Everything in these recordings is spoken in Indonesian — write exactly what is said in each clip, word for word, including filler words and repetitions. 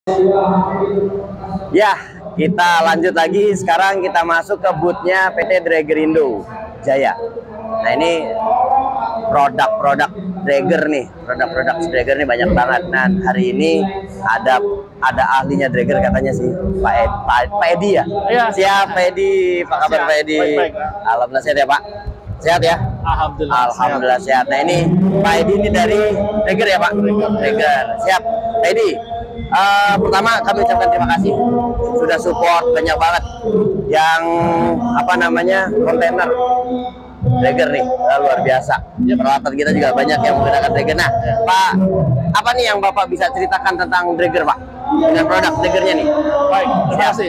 Ya, kita lanjut lagi. Sekarang kita masuk ke boothnya P T Draggerindo Jaya. Nah, ini produk-produk dragger nih, produk-produk dragger nih banyak banget. Nah, hari ini ada ada ahlinya dragger katanya sih, Pak Ed, Pak, Pak Edi ya? Iya. Siap, Pak Edi. Apa kabar, Pak Edi? Baik-baik. Alhamdulillah sehat ya, Pak. Sehat ya? Alhamdulillah. Alhamdulillah sehat. Nah, ini Pak Edi ini dari dragger ya, Pak? Dragger. Siap, Pak Edi. Uh, pertama kami ucapkan terima kasih sudah support banyak banget yang apa namanya kontainer dragger nih, uh, luar biasa. Peralatan kita juga banyak yang menggunakan dragger. Nah, Pak, apa nih yang Bapak bisa ceritakan tentang dragger, Pak? Dengan produk draggernya nih. Baik, terima kasih.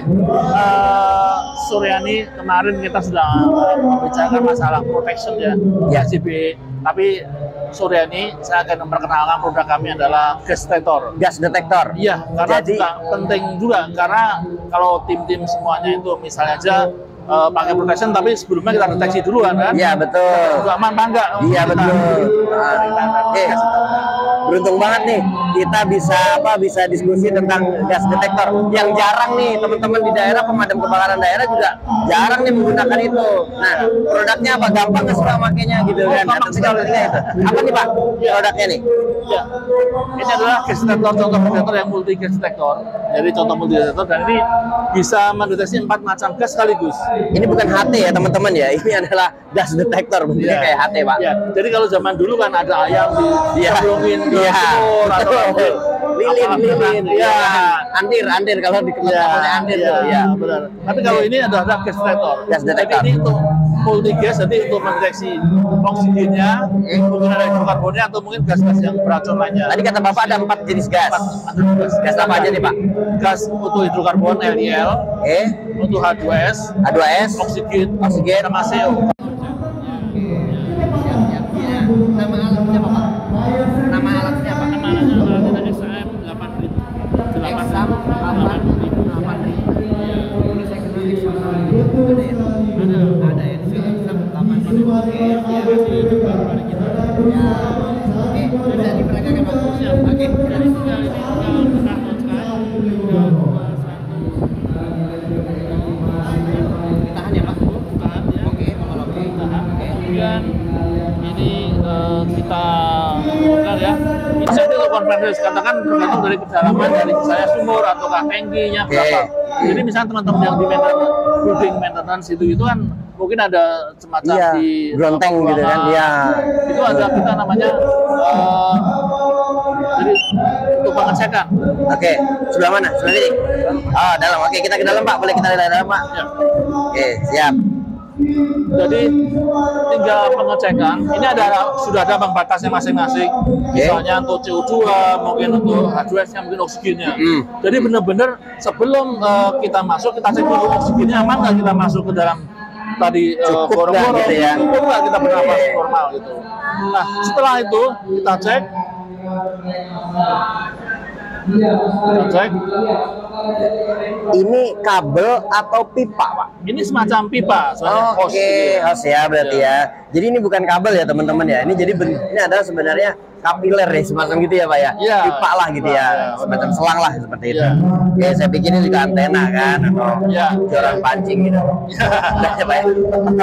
Uh, Suryani, kemarin kita sudah membicarakan masalah protection ya, ya. S C B. Tapi Suryani, saya akan memperkenalkan produk kami adalah gas detektor. Gas detektor. Iya, karena Jadi, juga penting juga karena kalau tim-tim semuanya itu misalnya aja uh, pakai protection, tapi sebelumnya kita deteksi duluan kan? Iya betul. Aman apa enggak? Iya betul. Nah, eh, beruntung banget nih kita bisa apa bisa diskusi tentang gas detektor yang jarang nih teman-teman di daerah, pemadam kebakaran daerah juga jarang nih menggunakan itu. Nah, produknya apa, gampang nggak sih Pak makainya gitu kan? Nah, tentu kalau itu apa nih Pak produknya nih? Ya, ini adalah gas detektor, contoh gas detektor yang multi gas detektor. Jadi contoh multi gas detektor, dan ini bisa mendeteksi empat macam gas sekaligus. Ini bukan H T ya teman-teman ya, ini adalah gas detektor, bentuknya ya. kayak H T Pak. Ya. Jadi kalau zaman dulu kan ada ayam di ya. sebelumnya ke ya. sumur atau lilin, lilin, ya. Andir, andir kalau di kementerian ya. andir ya. tuh, ya. Benar. Tapi kalau ini adalah gas detektor. Gas detektor. Jadi ini untuk multi gas, jadi untuk mendeteksi oksigennya, hmm. mungkin ada hidrokarbonnya atau mungkin gas-gas yang beracun lainnya. Tadi kata Bapak ada empat jenis gas. Empat, empat gas. Gas apa aja nih Pak? Gas untuk hidrokarbon L D L, eh, untuk H dua S, H dua S, oksigen, oksigen, sama C O. Nama alatnya apa Pak? Nama alatnya apa? Nama alatnya X A M delapan ribu. X A M delapan ribu. Ini saya kenal X A M ada ya? Ada ya, di X A M delapan ribu. Oke, ya. Oke, bisa diperagakan Pak. Oke, jadi tinggal ini tinggal kita kontak. Ditahan ya Pak? Ditahan ya. Oke, oke. Kemudian ini uh, kita bongkar ya. Ini saya untuk konversi, katakan tergantung dari kedalaman dari saya sumur atau tangkinya berapa. Okay. Jadi misalnya teman-teman yang di maintenance, building maintenance itu itu kan mungkin ada semacam iya, di gronteng gitu kan, iya. Itu ada kita namanya uh, jadi untuk pengecekan. Oke, sebelah mana? Sebelah sini. Oh, dalam. Oke, kita ke dalam Pak. Boleh kita ke dalam Pak? Ya. Oke, siap. Jadi tinggal pengecekan. Ini ada sudah ada bang batasnya masing-masing. Misalnya untuk C O dua, mungkin untuk H dua S-nya, mungkin oksigennya. Mm. Jadi benar-benar sebelum uh, kita masuk kita cek dulu oksigennya aman nggak kita masuk ke dalam tadi uh, gorong-gorong, gitu ya. cukup nggak kita bernafas normal gitu. Nah setelah itu kita cek. Kita cek. Ini kabel atau pipa, Pak? Ini semacam pipa, oh, oke, okay. Hos ya berarti ya. ya. Jadi ini bukan kabel ya teman-teman ya. Ini jadi ini adalah sebenarnya kapiler ya, semacam gitu ya Pak ya. ya. Pipa lah gitu ya, ya. Semacam selang lah seperti itu. Ya. Oke, saya pikir ini juga antena kan atau ya. joran pancing gitu. Ya, ya Pak ya.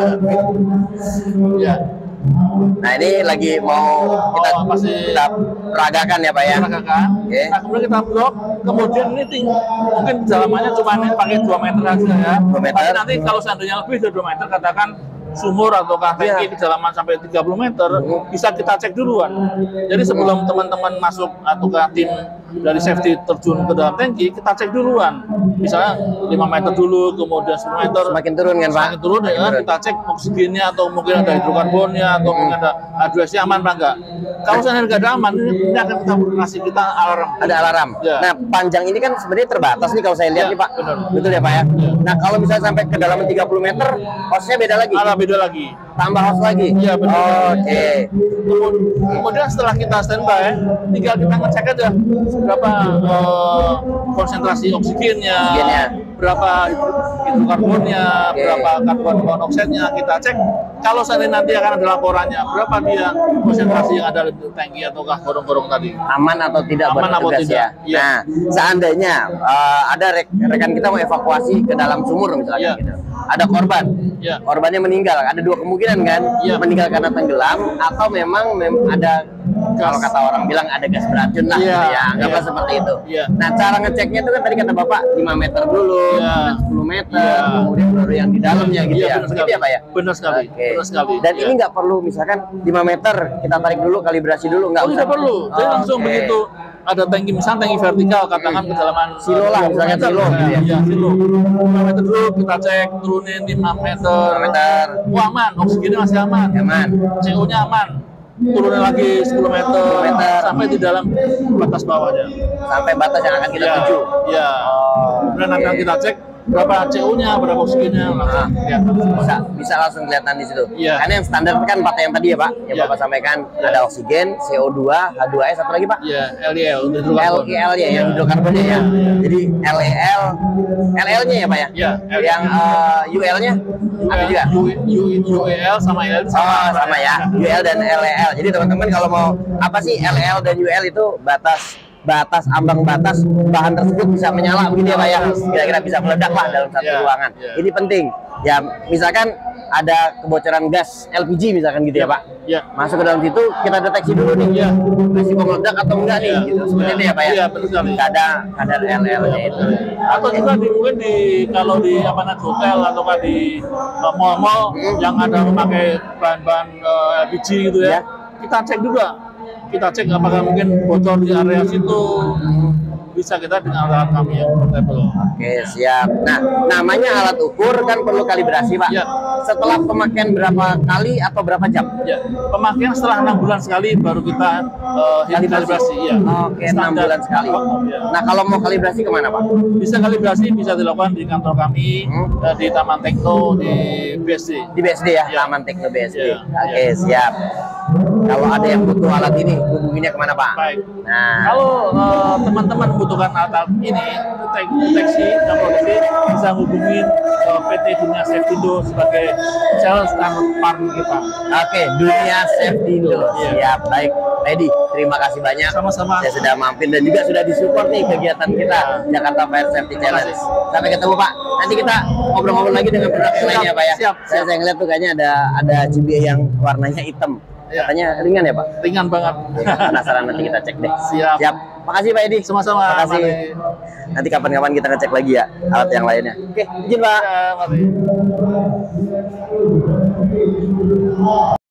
ya. Nah ini lagi mau kita, oh, pasti kita peragakan ya Pak ya. Peragakan. Okay. Nah kemudian kita blok. Kemudian ini tinggi, mungkin dalamannya cuma ini pakai dua meter aja ya. dua meter. Tapi nanti kalau seandainya lebih dari dua meter, katakan sumur atau tangki yeah. kedalaman sampai tiga puluh meter, mm. bisa kita cek duluan. Jadi sebelum teman-teman masuk atau ke tim dari safety terjun ke dalam tangki, kita cek duluan. Misalnya lima meter dulu, kemudian sepuluh meter. Semakin turun kan Pak? Semakin turun ya, kita cek oksigennya atau mungkin ada hidrokarbonnya atau mungkin ada H dua S-nya aman apa enggak. Kalau seandainya nggak ada aman, ini akan kita kasih kita alarm. Ada alarm. Ya. Nah panjang ini kan sebenarnya terbatas nih kalau saya lihat ya, nih Pak. Benar. Betul ya Pak ya? ya. Nah kalau misalnya sampai ke dalam tiga puluh meter, hostnya beda lagi? Ada beda lagi. Tambah host lagi? Iya benar. Oh, oke. Okay. Kemudian setelah kita standby, tinggal kita ngecek aja berapa uh, konsentrasi oksigennya, oksigennya, berapa hidrokarbonnya, okay. berapa karbon monoksidnya, kita cek kalau seandainya nanti akan ada laporannya, berapa dia konsentrasi yang ada di tangki ataukah gorong-gorong tadi? Aman atau tidak buat Aman atau petugas tidak? ya? Iya. Nah, seandainya uh, ada rek- rekan kita mau evakuasi ke dalam sumur misalnya Iya. gitu. Ada korban, Iya. korbannya meninggal. Ada dua kemungkinan kan, Iya. meninggal karena tenggelam atau memang mem- ada kalau kata orang bilang ada gas beracun lah, Iya. gitu ya, anggaplah Iya. seperti itu. Iya. Nah, cara ngeceknya itu kan tadi kata Bapak lima meter dulu, Iya. sepuluh meter, Iya. kemudian baru yang di dalamnya gitu Iya, ya. benar Begitu sekali. ya Pak ya? Benar sekali. Oke. Benar sekali. Dan Iya. ini nggak perlu misalkan lima meter kita tarik dulu kalibrasi dulu nggak Oh, usah. tidak perlu. Jadi Oh, langsung oke. begitu ada tangki, misalnya tangki vertikal, katakan kedalaman Silo lah, eh, misalnya meter, silo gitu ya. Iya, silo. lima meter dulu kita cek, turunin lima meter. lima meter. Oh, aman, oksigennya masih aman. Aman. C O-nya aman. Turunin lagi sepuluh meter, sepuluh meter. sampai di dalam batas bawahnya. Sampai batas yang akan kita Iya, tuju. Iya. Oh, Kemudian nanti oke. kita cek berapa C O-nya, berapa oksigennya, langsung kelihatan. bisa bisa langsung kelihatan di situ. Iya. Karena yang standar kan empat yang tadi ya Pak, yang Iya. Bapak sampaikan Iya. ada oksigen, C O dua, H dua S, satu lagi Pak. Iya, L I L, untuk L I L ya, yang hidrokarbonnya ya. Jadi L E L, L L-nya ya Pak ya. Iya, L I L. Yang eh, U L-nya ada juga. U, U, U E L sama L sama, Oh, sama ya, U L dan L E L. Jadi teman-teman kalau mau apa sih L E L dan U L itu batas batas ambang batas bahan tersebut bisa menyala begitu ya Pak ya. Kira-kira bisa meledak lah dalam satu Iya, ruangan. iya. Ini penting. Ya, misalkan ada kebocoran gas L P G misalkan gitu ya Pak. Iya. Masuk ke dalam situ kita deteksi dulu nih. Iya. Risiko meledak atau enggak nih Iya. gitu. Seperti Iya. itu ya Pak ya. Iya, betul sekali. Kadar kadar L E L-nya itu. Atau juga di mungkin di kalau di apa namanya hotel atau kan di uh, mall-mall yang ada memakai bahan-bahan uh, L P G gitu Ya. ya, kita cek juga, kita cek apakah mungkin bocor di area situ, bisa kita dengan alat kami yang portable. Oke, siap. Nah, namanya alat ukur kan perlu kalibrasi, Pak. Ya. Setelah pemakaian berapa kali atau berapa jam? Ya, pemakaian setelah enam bulan sekali baru kita uh, kalibrasi. Ya. Oke, enam Standar. bulan sekali. Ya. Nah, kalau mau kalibrasi kemana, Pak? Bisa kalibrasi, bisa dilakukan di kantor kami, Hmm. uh, di Taman Tekno, di B S D. Di B S D ya, Ya. Taman Tekno B S D. Ya. Oke, siap. Kalau ada yang butuh alat ini, hubunginya kemana, Pak? Baik. Nah, Kalau uh, teman-teman membutuhkan alat ini, detek- deteksi dan produksi, bisa hubungin ke P T Dunia Safety-Indo sebagai sales dan partner kita. oke, Dunia Safety Indo. Iya. Siap, baik. Lady, terima kasih banyak. Sama-sama. Saya sudah mampir dan juga sudah disupport nih kegiatan kita Jakarta Fire Safety Terima Challenge. kasih. Sampai ketemu Pak. Nanti kita ngobrol-ngobrol lagi dengan produk yang Siap, lainnya Pak ya. siap, Saya siap. saya ngeliat tuh kayaknya ada ada cibiaya yang warnanya hitam. Iya. Katanya ringan ya Pak. Ringan banget. Penasaran nanti kita cek deh. Siap. Siap. Makasih Pak Edi. Sama-sama. Makasih. Mari. Nanti kapan-kapan kita ngecek lagi ya alat yang lainnya. Oke, izin Pak. Ya, mari.